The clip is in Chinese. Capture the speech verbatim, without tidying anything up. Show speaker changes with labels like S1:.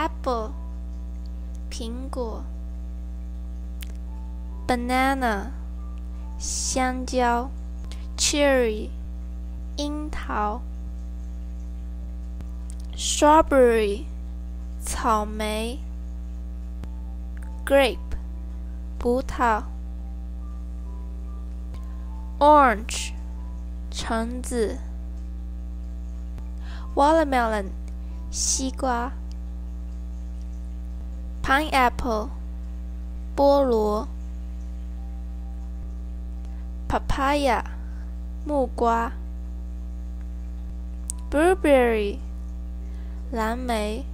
S1: apple 苹果 banana 香蕉 cherry 樱桃 strawberry 草莓 grape 葡萄 orange 橙子 watermelon 西瓜 pineapple 菠萝 papaya 木瓜 blueberry 蓝莓